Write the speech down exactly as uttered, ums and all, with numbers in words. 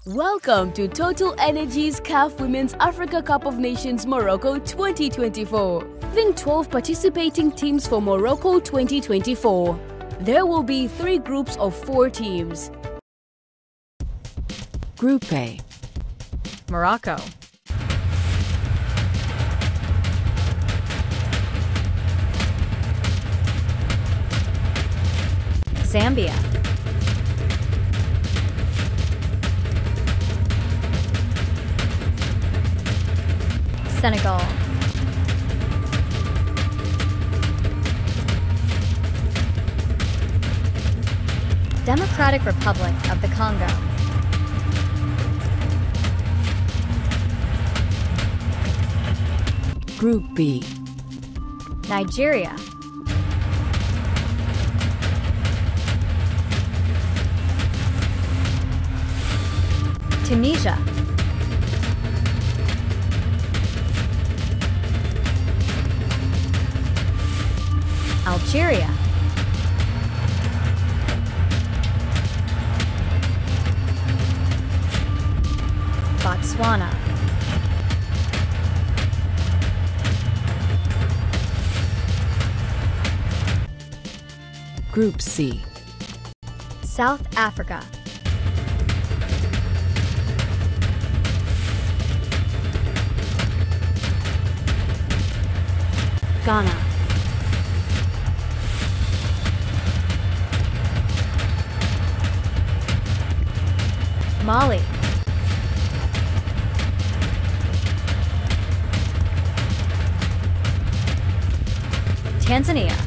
Welcome to Total Energy's C A F Women's Africa Cup of Nations Morocco twenty twenty-four. Having twelve participating teams for Morocco twenty twenty-four. There will be three groups of four teams. Group A. Morocco, Zambia, Senegal, Democratic Republic of the Congo, Group B. Nigeria, Tunisia, Algeria, Botswana, Group C. South Africa, Ghana, Mali, Tanzania,